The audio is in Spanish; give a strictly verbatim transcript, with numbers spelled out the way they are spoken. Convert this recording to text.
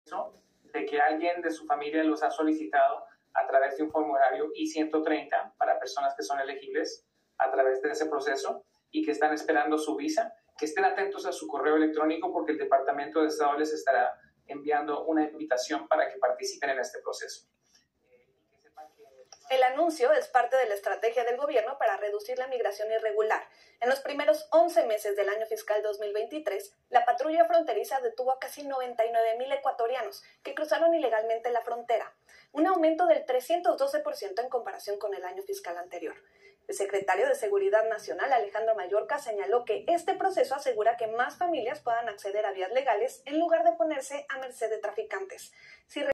de que alguien de su familia los ha solicitado a través de un formulario I ciento treinta para personas que son elegibles a través de ese proceso y que están esperando su visa, que estén atentos a su correo electrónico porque el Departamento de Estado les estará enviando una invitación para que participen en este proceso. El anuncio es parte de la estrategia del gobierno para reducir la migración irregular. En los primeros once meses del año fiscal dos mil veintitrés, la patrulla fronteriza detuvo a casi noventa y nueve mil ecuatorianos que cruzaron ilegalmente la frontera, un aumento del trescientos doce por ciento en comparación con el año fiscal anterior. El secretario de Seguridad Nacional, Alejandro Mayorkas, señaló que este proceso asegura que más familias puedan acceder a vías legales en lugar de ponerse a merced de traficantes. Si